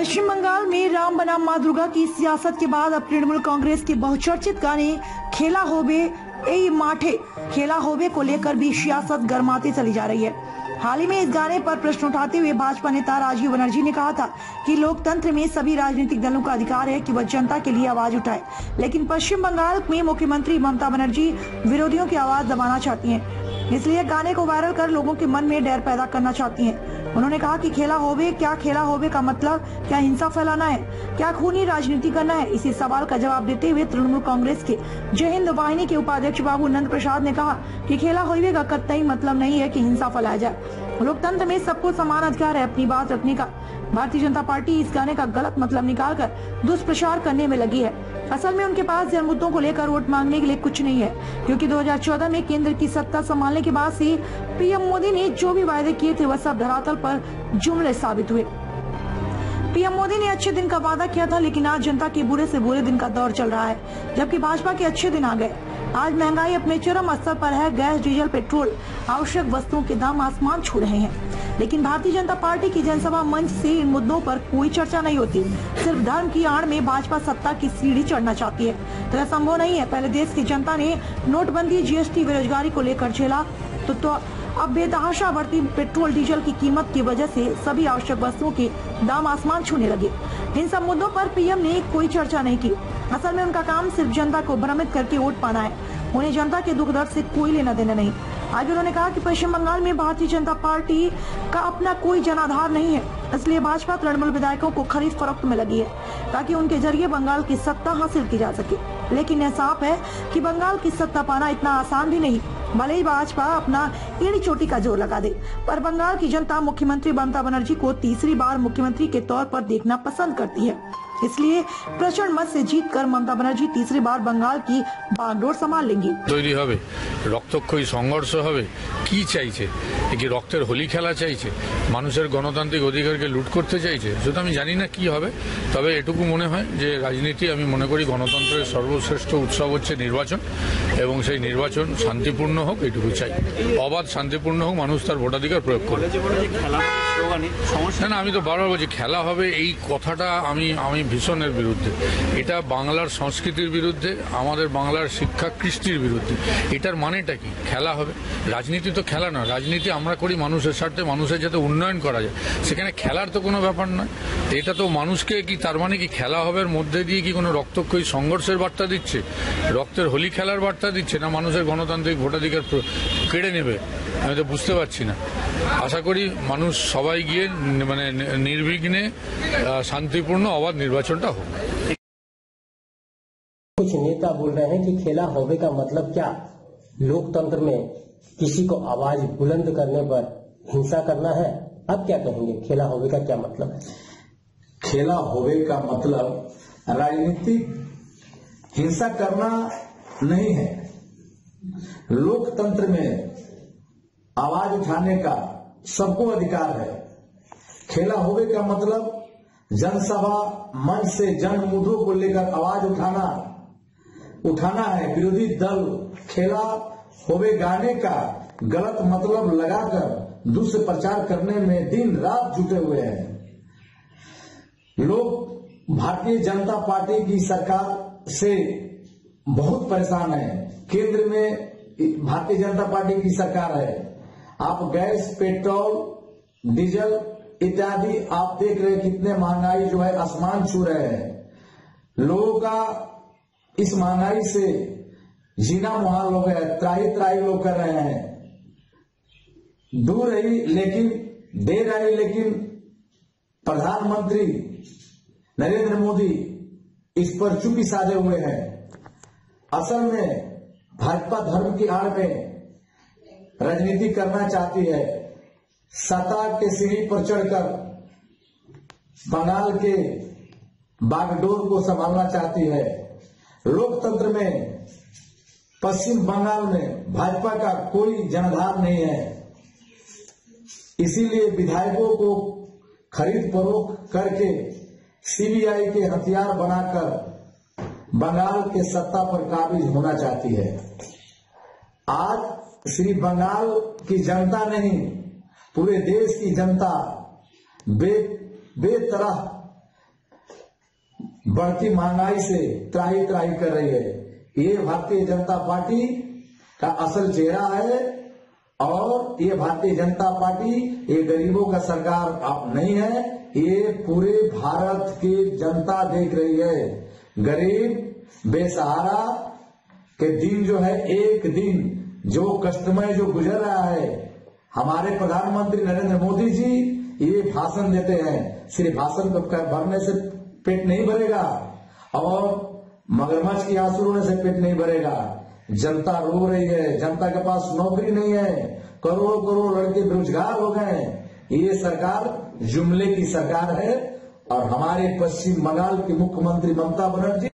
पश्चिम बंगाल में राम बनाम मां दुर्गा की सियासत के बाद अब तृणमूल कांग्रेस के बहुचर्चित गाने खेला होबे ए माठे खेला होबे को लेकर भी सियासत गर्माती चली जा रही है। हाल ही में इस गाने पर प्रश्न उठाते हुए भाजपा नेता राजीव बनर्जी ने कहा था कि लोकतंत्र में सभी राजनीतिक दलों का अधिकार है कि वह जनता के लिए आवाज उठाए, लेकिन पश्चिम बंगाल में मुख्यमंत्री ममता बनर्जी विरोधियों की आवाज दबाना चाहती हैं, इसलिए गाने को वायरल कर लोगों के मन में डर पैदा करना चाहती हैं। उन्होंने कहा कि खेला होबे का मतलब क्या हिंसा फैलाना है, क्या खूनी राजनीति करना है। इसी सवाल का जवाब देते हुए तृणमूल कांग्रेस के जय हिंद वाहिनी के उपाध्यक्ष बाबू नंद प्रसाद ने कहा कि खेला होबे का कतई मतलब नहीं है कि हिंसा फैलाया जाए। लोकतंत्र में सबको समान अधिकार है अपनी बात रखने का। भारतीय जनता पार्टी इस गाने का गलत मतलब निकालकर दुष्प्रचार करने में लगी है। असल में उनके पास जन मुद्दों को लेकर वोट मांगने के लिए कुछ नहीं है, क्योंकि 2014 में केंद्र की सत्ता संभालने के बाद से पीएम मोदी ने जो भी वायदे किए थे वह सब धरातल पर जुमले साबित हुए। पीएम मोदी ने अच्छे दिन का वादा किया था, लेकिन आज जनता के बुरे से बुरे दिन का दौर चल रहा है, जबकि भाजपा के अच्छे दिन आ गए। आज महंगाई अपने चरम स्तर पर है। गैस, डीजल, पेट्रोल, आवश्यक वस्तुओं के दाम आसमान छू रहे हैं, लेकिन भारतीय जनता पार्टी की जनसभा मंच से इन मुद्दों पर कोई चर्चा नहीं होती। सिर्फ धर्म की आड़ में भाजपा सत्ता की सीढ़ी चढ़ना चाहती है, तो यह संभव नहीं है। पहले देश की जनता ने नोटबंदी, जीएसटी, बेरोजगारी को लेकर झेला, तो अब बेतहाशा बढ़ती पेट्रोल डीजल की कीमत की वजह से सभी आवश्यक वस्तुओं के दाम आसमान छूने लगे। इन सब मुद्दों पर पीएम ने कोई चर्चा नहीं की। असल में उनका काम सिर्फ जनता को भ्रमित करके वोट पाना है, उन्हें जनता के दुख दर्द से कोई लेना देना नहीं। आगे उन्होंने कहा कि पश्चिम बंगाल में भारतीय जनता पार्टी का अपना कोई जनाधार नहीं है, इसलिए भाजपा तृणमूल विधायकों को खरीद फरोख्त में लगी है ताकि उनके जरिए बंगाल की सत्ता हासिल की जा सके। लेकिन यह साफ है कि बंगाल की सत्ता पाना इतना आसान भी नहीं। भले ही भाजपा अपना एड़ी चोटी का जोर लगा दे, पर बंगाल की जनता मुख्यमंत्री ममता बनर्जी को तीसरी बार मुख्यमंत्री के तौर पर देखना पसंद करती है। इसलिए प्रचंड मत से जीतकर ममता बनर्जी तीसरी बार बंगाल की बागडोर संभाल लेंगी। তৈরি হবে, রক্তক্ষয়ী সংঘর্ষ হবে, কি চাইছে? কি রক্তের হোলি খেলা চাইছে? মানুষের গণতান্ত্রিক অধিকারকে লুট করতে চাইছে? সেটা আমি জানি না কি হবে, তবে এটুকু মনে হয় যে রাজনীতি আমি মনে করি গণতন্ত্রের সর্বশ্রেষ্ঠ উৎসব হচ্ছে নির্বাচন, এবং সেই নির্বাচন শান্তিপূর্ণ হোক, এটুকু চাই। অবাধ শান্তিপূর্ণ হোক, মানুষ তার ভোটাধিকার প্রয়োগ করবে। না, আমি তো বারবার বলছি খেলা হবে, এই কথাটা আমি ভীষণের বিরুদ্ধে। এটা বাংলার সংস্কৃতির বিরুদ্ধে, আমাদের বাংলার শিক্ষা কৃষ্টির বিরুদ্ধে। এটার মানেটা কি? খেলা হবে? রাজনীতি তো খেলা নয়, রাজনীতি আমরা করি মানুষের স্বার্থে, মানুষের যাতে উন্নয়ন করা যায়, সেখানে খেলার তো কোনো ব্যাপার নয়। এটা তো মানুষকে কি তার মানে কি খেলা হবের মধ্যে দিয়ে কি কোনো রক্তক্ষয়ী সংঘর্ষের বার্তা দিচ্ছে, রক্তের হোলি খেলার বার্তা দিচ্ছে, না মানুষের গণতান্ত্রিক ভোটাধিকার কেড়ে নেবে? আমি তো বুঝতে পারছি না। আশা করি মানুষ সবাই গিয়ে মানে নির্বিঘ্নে শান্তিপূর্ণ অবাধ নির্বাচনটা হোক। कुछ नेता बोल रहे हैं कि खेला होबे का मतलब क्या? लोकतंत्र में किसी को आवाज बुलंद करने पर हिंसा करना है? अब क्या कहेंगे, खेला होबे का क्या मतलब है? खेला होबे का मतलब राजनीतिक हिंसा करना नहीं है। लोकतंत्र में आवाज उठाने का सबको अधिकार है। खेला होबे का मतलब जनसभा मंच से जन मुद्दों को लेकर आवाज उठाना है। विरोधी दल खेला होबे गाने का गलत मतलब लगाकर दुष्प्रचार करने में दिन रात जुटे हुए हैं। लोग भारतीय जनता पार्टी की सरकार से बहुत परेशान हैं। केंद्र में भारतीय जनता पार्टी की सरकार है। आप गैस, पेट्रोल, डीजल इत्यादि आप देख रहे हैं कितने महंगाई जो है आसमान छू रहे हैं। लोगों का इस महंगाई से जीना मुहाल हो गया, त्राही लोग कर रहे हैं। दूर रही लेकिन देर आई, लेकिन प्रधानमंत्री नरेंद्र मोदी इस पर चुप्पी साधे हुए हैं। असल में भाजपा धर्म की आड़ में राजनीति करना चाहती है। सत्ता के सीढ़ी पर चढ़कर बंगाल के बागडोर को संभालना चाहती है। लोकतंत्र में पश्चिम बंगाल में भाजपा का कोई जनाधार नहीं है, इसीलिए विधायकों को खरीद फरोख्त करके सीबीआई के हथियार बनाकर बंगाल के सत्ता पर काबिज होना चाहती है। आज सिर्फ बंगाल की जनता नहीं, पूरे देश की जनता बेतरह बढ़ती महंगाई से त्राही त्राही कर रही है। ये भारतीय जनता पार्टी का असल चेहरा है और ये भारतीय जनता पार्टी ये गरीबों का सरकार अब नहीं है, ये पूरे भारत की जनता देख रही है। गरीब बेसहारा के दिन जो है, एक दिन जो कष्टमय जो गुजर रहा है, हमारे प्रधानमंत्री नरेंद्र मोदी जी ये भाषण देते हैं, सिर्फ भाषण भरने से पेट नहीं भरेगा और मगरमच्छ की आंसू रोने से पेट नहीं भरेगा। जनता रो रही है, जनता के पास नौकरी नहीं है, करोड़ों करोड़ लड़के बेरोजगार हो गए। ये सरकार जुमले की सरकार है और हमारे पश्चिम बंगाल की मुख्यमंत्री ममता बनर्जी